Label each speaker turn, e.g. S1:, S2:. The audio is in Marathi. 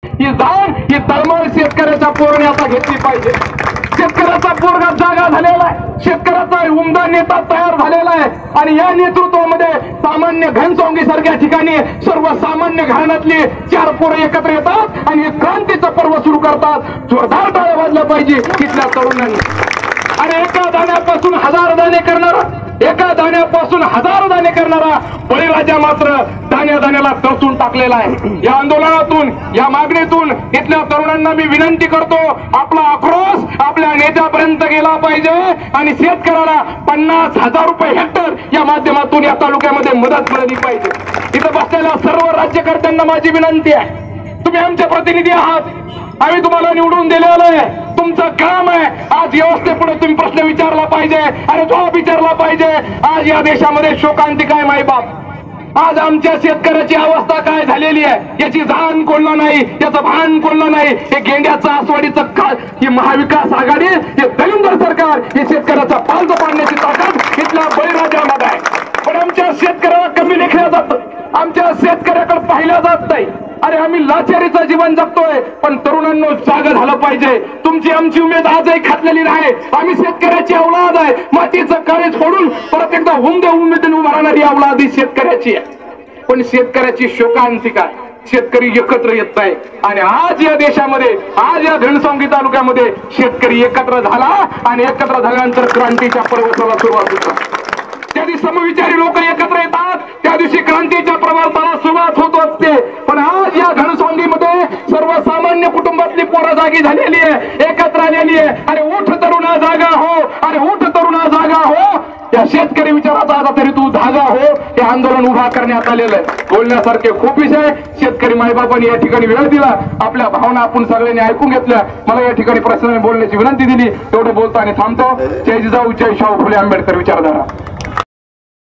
S1: ही जाण ही तळमळ शेतकऱ्याच्या पोराने आता घेतली पाहिजे। शेतकऱ्याचा पोरगा जागा झालेला आहे, शेतकऱ्याचा उमदा नेता तयार झालेला आहे आणि या नेतृत्वामध्ये सामान्य घनसोंगी सारख्या ठिकाणी सर्वसामान्य घराण्यातली 4 पोरं एकत्र येतात आणि एक क्रांतीचं पर्व सुरू करतात। जोरदार टाळ्या वाजल्या पाहिजे तिथल्या तरुणांनी। आणि एका दाण्यापासून 1000 दाणे करणारा, एका दाण्यापासून 1000 दाणे करणारा बळीराजा मात्र दाण्या दाण्याला तळसून टाकलेला आहे। या आंदोलनातून, या मागणीतून इथल्या तरुणांना मी विनंती करतो, आपला आक्रोश आपल्या नेत्यापर्यंत गेला पाहिजे आणि शेतकऱ्याला 50,000 रुपये हेक्टर या माध्यमातून या तालुक्यामध्ये मदत मिळाली पाहिजे। इथं बसलेल्या सर्व राज्यकर्त्यांना माझी विनंती आहे, तुम्ही आमचे प्रतिनिधी आहात, आम्ही तुम्हाला निवडून दिलेलं आहे, तुमचं काम आहे आज व्यवस्थेपुढे तुम्ही प्रश्न विचारला पाहिजे आणि जबाब विचारला पाहिजे। आज या देशामध्ये शोकांतिका आहे मायबाप, आज आमच्या शेतकऱ्याची अवस्था काय झालेली आहे याची जाण कोणला नाही, याचं भान कोणला नाही। हे गेंड्याचं आसवाडीचं काळ, ही महाविकास आघाडी, हे दलिंदर सरकार, हे शेतकऱ्याचा पालथ पाडण्याची ताकद इथल्या बळीराजामध्ये आहे। पण आमच्या शेतकऱ्याला कमी लेखल्या जातं, आमच्या शेतकऱ्याकडे पाहिलं जात नाही। अरे आम्ही लाचारीचं जीवन जगतोय, पण तरुणांनो जागं झालं पाहिजे। तुमची आमची उमेद आजही खातलेली नाही, आम्ही शेतकऱ्याची अवलाद आहे। मातीचं काळे सोडून परत एकदा उमेदीने उभा राहणारी अवलाद ही शेतकऱ्याची आहे। पण शेतकऱ्याची शोकांतिका आहे, शेतकरी एकत्र येत नाही आणि आज या देशामध्ये, आज या घनसोंगी तालुक्यामध्ये शेतकरी एकत्र झाला आणि एकत्र झाल्यानंतर क्रांतीच्या पर्वताला सुरुवात होतात। त्या दिवशी समविचारी लोक एकत्र येतात, त्या दिवशी क्रांतीच्या प्रवासाला सुरुवात होत असते। पण आज या घनसोंगीमध्ये सर्वसामान्य कुटुंबातली पोरं जागी झालेली आहे, एकत्र आलेली आहे। अरे उठ तरुणा जागा हो, अरे उठ तरुणा जागा हो, या शेतकरी विचाराचा आता तरी तू धागा हो, हे आंदोलन उभा करण्यात आलेलं आहे। बोलण्यासारखे खूप विषय, शेतकरी मायबापांनी या ठिकाणी वेळ दिला, आपल्या भावना आपण सगळ्यांनी ऐकून घेतल्या। मला या ठिकाणी प्रश्नाने बोलण्याची विनंती दिली, तेवढे बोलतो आणि थांबतो। जय जिजाऊ, जय शाहू फुले आंबेडकर विचारधारा।